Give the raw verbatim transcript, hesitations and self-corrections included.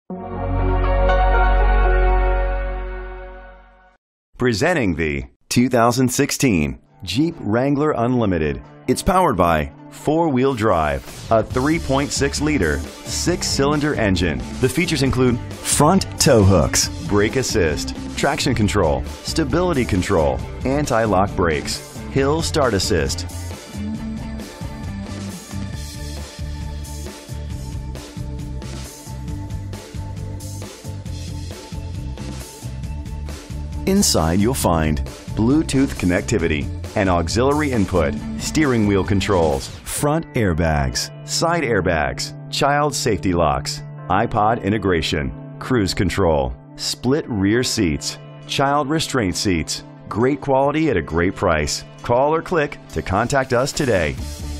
Presenting the two thousand sixteen Jeep Wrangler Unlimited. It's powered by four-wheel drive, a three point six liter, six-cylinder engine. The features include front tow hooks, brake assist, traction control, stability control, anti-lock brakes, hill start assist. Inside you'll find Bluetooth connectivity, an auxiliary input, steering wheel controls, front airbags, side airbags, child safety locks, iPod integration, cruise control, split rear seats, child restraint seats. Great quality at a great price. Call or click to contact us today.